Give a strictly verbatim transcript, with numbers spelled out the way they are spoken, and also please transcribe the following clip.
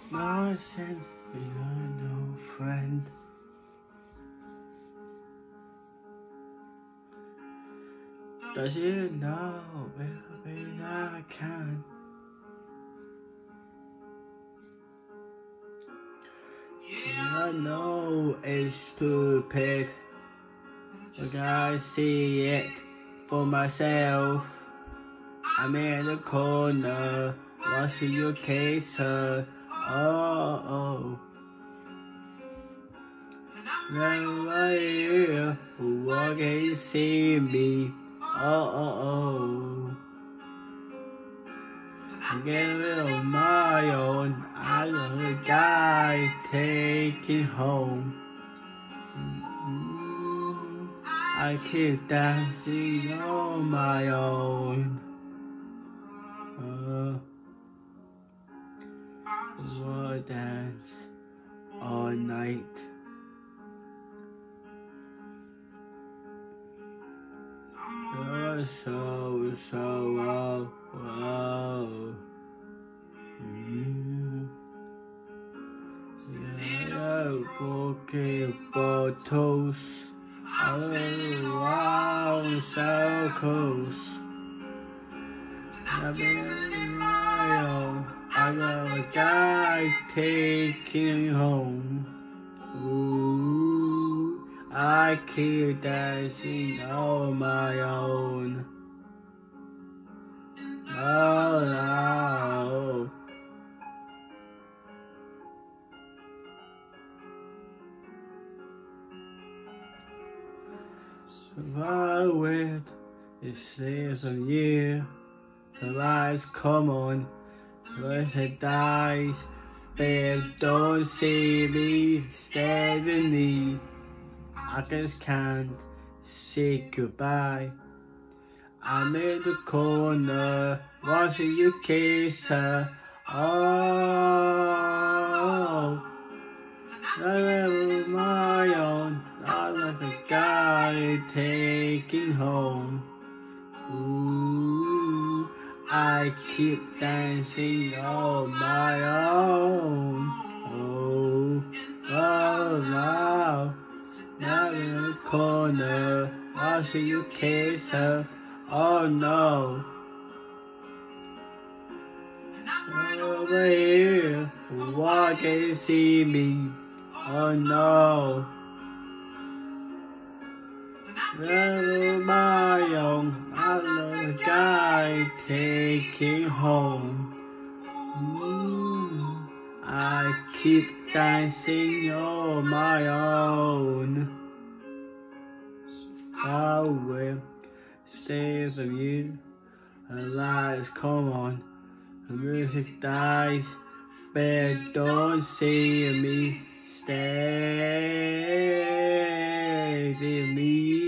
No sense, you're no friend. Does you know everything I can? I know it's stupid, but I see it for myself. I'm in the corner, watching you kiss her. Oh, oh. Never here, who can see me? Oh, oh, oh. I'm getting on my own. I got a guy taking home. Mm-hmm. I keep dancing on my own. Uh, we'll dance all night. You're so, so, oh, oh. Mm. Yeah, broken bottles. Oh, wow, so close. I've been my own. I got a guy taking home. Ooh, I keep dancing on my own. Oh, no. Survive with it says a year. The lights come on, but it dies. Babe, don't see me, stay with me. I just can't say goodbye. I'm in the corner, watching you kiss her. Oh, I live my own. I like a guy taking home. Ooh, I keep dancing on my own. Oh, oh, wow. Now in the corner, watching you kiss her. Oh no. Over here, why can't you see me? Oh no. Never my own, I love a guy taking home. Ooh, I keep dancing on my own. I will stay with you. The lights come on, the music dies. But don't see me, stay with me.